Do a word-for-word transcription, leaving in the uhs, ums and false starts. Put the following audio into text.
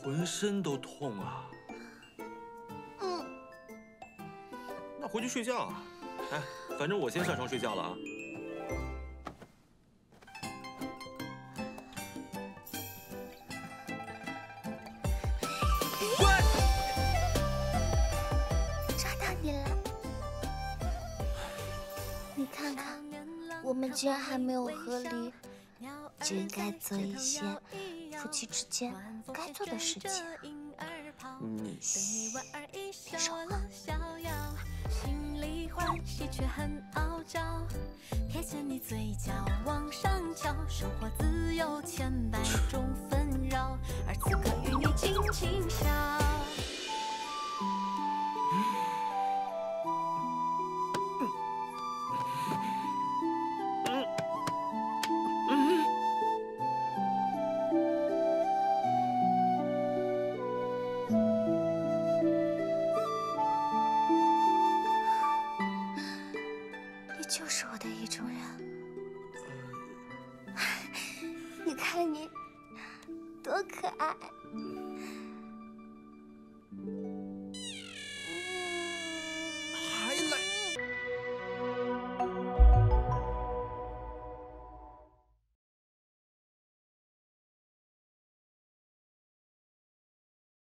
浑身都痛啊。 嗯。 那回去睡觉啊。哎，反正我先上床睡觉了啊。 我们既然还没有和离，就应该做一些夫妻之间该做的事情。 嗯， 别说话。 心里欢喜却很傲娇，贴近你嘴角往上翘，生活自有千百种纷扰，而此刻与你轻轻笑。 就是我的意中人。你看你多可爱。